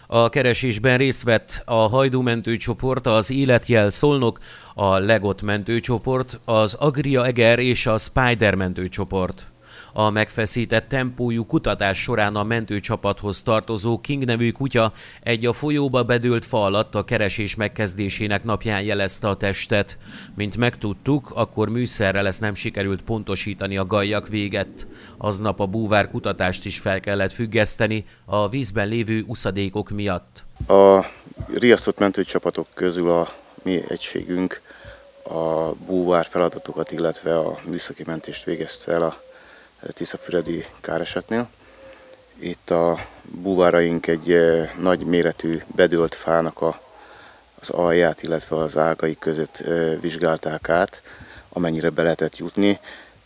A keresésben részt vett a Hajdú mentőcsoport, az Életjel Szolnok, a Legot mentőcsoport, az Agria Eger és a Spider mentőcsoport. A megfeszített tempójú kutatás során a mentőcsapathoz tartozó King nevű kutya egy a folyóba bedőlt fa alatt a keresés megkezdésének napján jelezte a testet. Mint megtudtuk, akkor műszerrel ezt nem sikerült pontosítani, a gallyak véget. Aznap a búvár kutatást is fel kellett függeszteni a vízben lévő uszadékok miatt. A riasztott mentőcsapatok közül a mi egységünk a búvár feladatokat, illetve a műszaki mentést végezte el a Tiszafüredi káresetnél. Itt a búváraink egy nagy méretű bedőlt fának az alját, illetve az ágai között vizsgálták át, amennyire be lehetett jutni.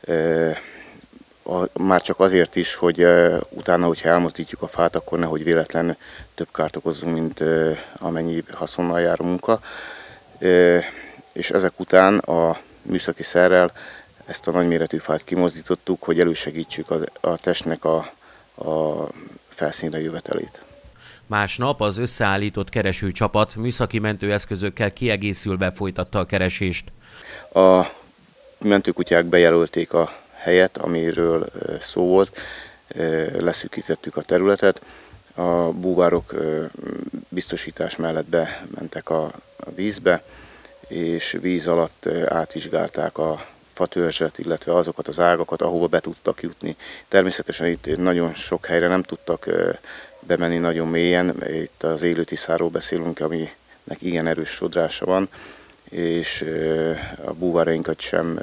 Már csak azért is, hogy utána, hogyha elmozdítjuk a fát, akkor nehogy véletlen több kárt okozzunk, mint amennyi haszonnal jár a munka. És ezek után a műszaki szerrel ezt a nagyméretű fát kimozdítottuk, hogy elősegítsük a testnek a felszínre jövetelét. Másnap az összeállított keresőcsapat műszaki mentőeszközökkel kiegészülve folytatta a keresést. A mentőkutyák bejelölték a helyet, amiről szó volt, leszűkítettük a területet. A búvárok biztosítás mellett bementek a vízbe, és víz alatt átvizsgálták a fatörzset, illetve azokat az ágakat, ahova be tudtak jutni. Természetesen itt nagyon sok helyre nem tudtak bemenni nagyon mélyen, itt az élő tiszáról beszélünk, aminek igen erős sodrása van, és a búvárainkat sem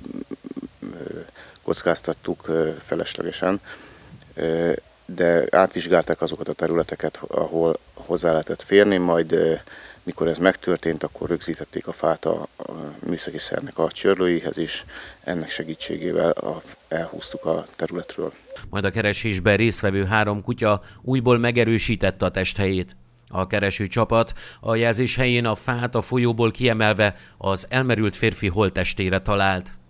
kockáztattuk feleslegesen, de átvizsgálták azokat a területeket, ahol hozzá lehetett férni, majd mikor ez megtörtént, akkor rögzítették a fát a műszaki szernek a csörlőihez, és ennek segítségével elhúztuk a területről. Majd a keresésben résztvevő 3 kutya újból megerősítette a testhelyét. A kereső csapat a jelzés helyén a fát a folyóból kiemelve az elmerült férfi holttestére talált.